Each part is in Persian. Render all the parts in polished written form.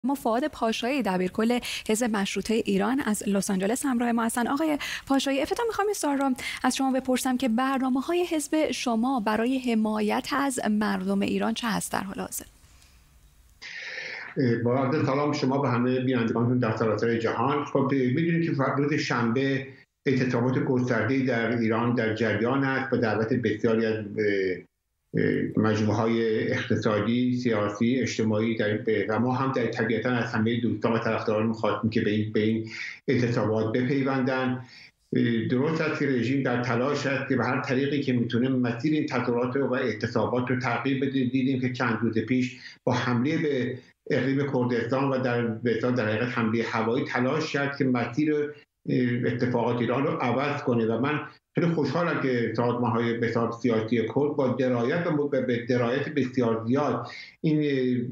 ما فؤاد پاشایی دبیرکل حزب مشروطه ایران از لس آنجلس همراه ما هستن. آقای پاشایی، افتتاح میخوام این سوال رو از شما بپرسم که برنامه‌های حزب شما برای حمایت از مردم ایران چه هست در حال حاضر؟ با عرض سلام شما به همه بینندگانتون در سراسر جهان. خب می‌دونید که روز شنبه اعتصابات گسترده‌ای در ایران در جریان است با دعوت بسیاری از مجموعه‌های اقتصادی، سیاسی، اجتماعی و ما هم در طبیعتاً از همه دوستان و طرفداران می‌خواستیم که به این اعتصابات بپیوندن. درست است که رژیم در تلاش است که به هر طریقی که میتونه مسیر این تظاهرات و اعتصابات رو تغییر بده. دیدیم که چند روز پیش با حمله به اقلیم کردستان و در حقیقت حمله هوایی تلاش کرد که مسیر اتفاقات ایران رو عوض کنه و من خیلی خوشحالم که سازمان‌های بسیار سیاسی کرد با درایت و به درایت بسیار زیاد این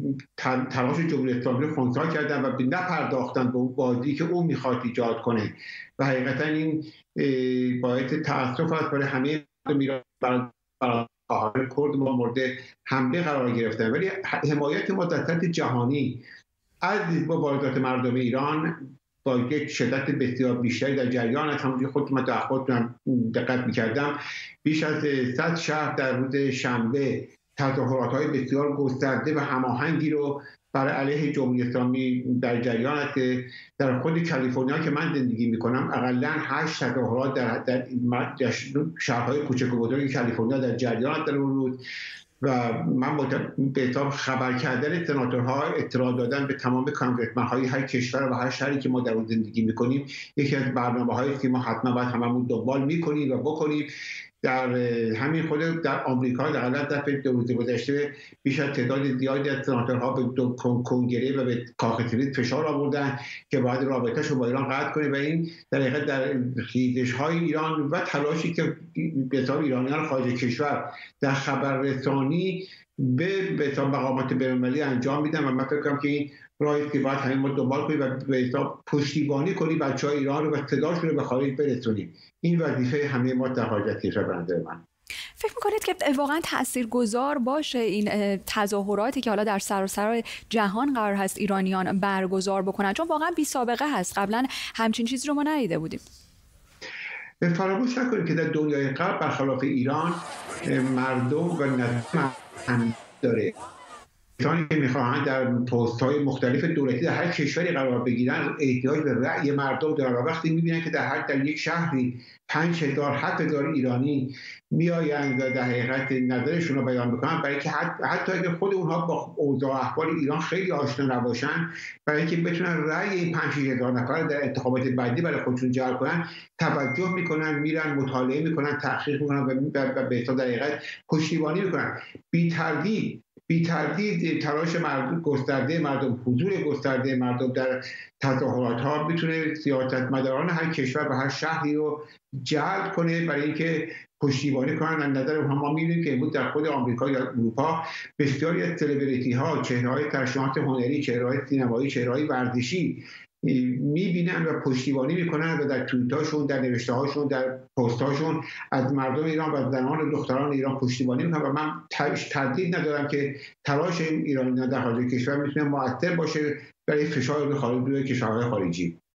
تلاش جمهوری اسلامی رو خنثی کردن و نپرداختن به اون بازی که اون میخواد ایجاد کنه و حقیقتا این باعث تأسف است برای همه مردم ایران، برای کرد ما مورد حمله قرار گرفتن. ولی حمایت ما در سطح جهانی از مبارزات مردم ایران با یک شدت بسیار بیشتری در جریان است. همونجوری خودتون من در اخبارتون دقت می‌کردم بیش از 100 شهر در روز شنبه تظاهرات‌های بسیار گسترده و هماهنگی رو برای علیه جمهوری اسلامی در جریان است که در خود کالیفرنیا که من زندگی می‌کنم حداقل 8 تظاهرات در شهرهای کوچک و بزرگ کالیفرنیا در جریان است در اون روز و من به حساب خبر کردن سناتورها اطلاع دادن به تمام کانگرسمن‌های هر کشور و هر شهری که ما در اون زندگی می‌کنیم یکی از برنامه‌هایی است که ما حتما باید هممون دنبال می‌کنیم و بکنیم. در همین خود در آمریکا در حالت در 2 روز گذشته بیش از تعداد زیادی از سناتورها به کنگره و به کاخ سفید فشار آوردن که باید رابطه‌اش رو با ایران قطع کنه و این در حقیقت در خیزش‌های ایران و تلاشی که بسیار ایرانیان خارج کشور در خبررسانی به مقامات بین‌المللی انجام میدن و من فکر کنم که این راهی که باید همین ما دنبال کنیم و به حساب پشتیبانی کنیم بچه‌های ایران رو و صداشون رو به خارج برسونیم. این وظیفه همه ما در خارج از کشور به نظر من. فکر می‌کنید که واقعا تاثیرگذار باشه این تظاهراتی که حالا در سراسر جهان قرار هست ایرانیان برگزار بکنن، چون واقعا بی سابقه هست، قبلا همچین چیزی رو ما ندیده بودیم. فراموش نکنید که در دنیای غرب برخلاف ایران مردم و نظام هم داره. کسانی که میخواهند در پست‌های مختلف دولتی در هر کشوری قرار بگیرن احتیاج به رأی مردم دارن و وقتی میبینن که در یک شهری 5000 7000 ایرانی میآیند و در حقیقت نظرشون رو بیان میکنن، برای که حتی اگر خود اونها با اوضاع احوال ایران خیلی آشنا نباشن، برای اینکه بتونن رأی این 5000 نفر در انتخابات بعدی برای خودشون جلب کنن توجه میکنن، میرن مطالعه میکنن، تحقیق میکنن و به در حقیقت پشتیبانی میکنن. بی تردید تلاش گسترده مردم، حضور گسترده مردم در تظاهرات ها میتونه سیاستمداران هر کشور و هر شهری رو جلب کنه برای اینکه پشتیبانی کنن. از نظر ما می‌بینیم که امروز در خود آمریکا یا اروپا بسیاری از سلبریتی ها، چهره‌های ترشحات هنری، چهره‌های سینمایی، چهره‌های ورزشی میبینن و پشتیبانی میکنن و در توییتاشون، در نوشته هاشون، در پستاشون از مردم ایران و زنان و دختران ایران پشتیبانی میکنن و من تردید ندارم که تلاش ایرانیان در خارج کشور میتونه مؤثر باشه برای فشار به خارج روی کشورهای خارجی.